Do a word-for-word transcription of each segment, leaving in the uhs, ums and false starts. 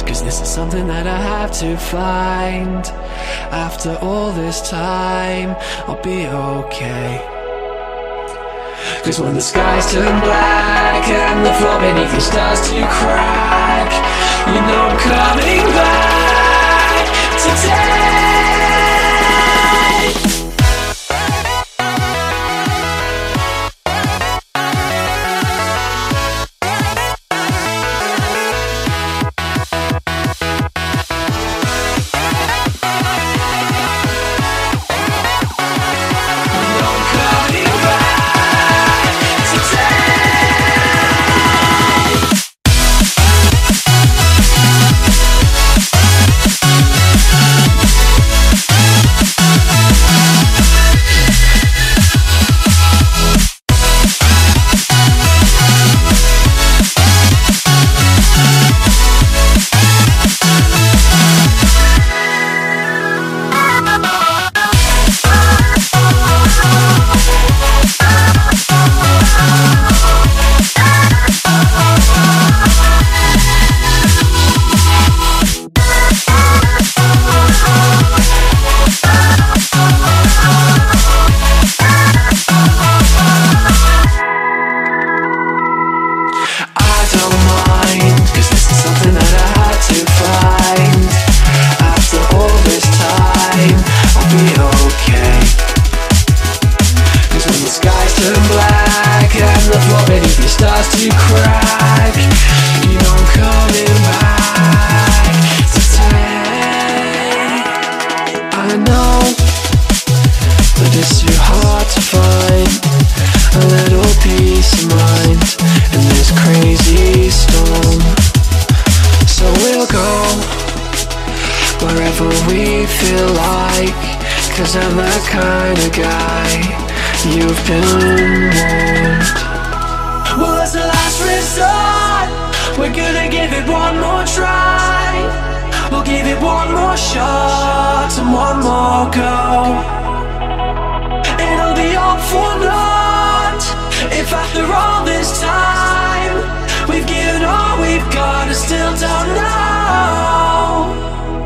cause this is something that I have to find. After all this time, I'll be okay. Cause when the skies turn black and the floor beneath you starts to crack, you know I'm coming back today. Starts to crack, you know I'm coming back today. I know that it's too hard to find a little peace of mind in this crazy storm. So we'll go wherever we feel like, cause I'm the kind of guy you've been warned. Well, it's the last resort. We're gonna give it one more try. We'll give it one more shot and one more go. It'll be all for naught if after all this time we've given all we've got and still don't know.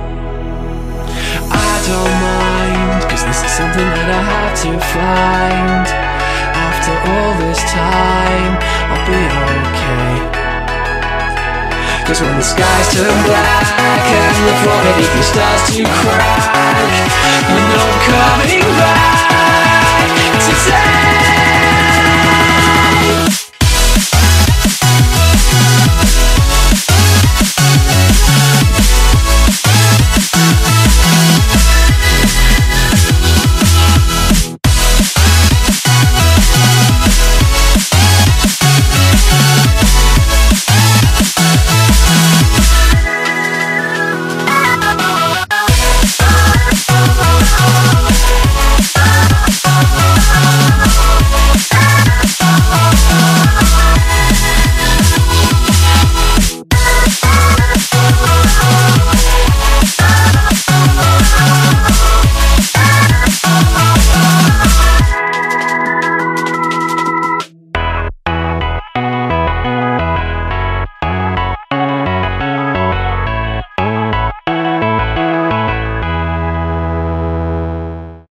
I don't mind, cause this is something that I have to find. After all this time, I'll be okay. Cause when the skies turn black and the floor beneath you starts to crack, you know I'm coming back.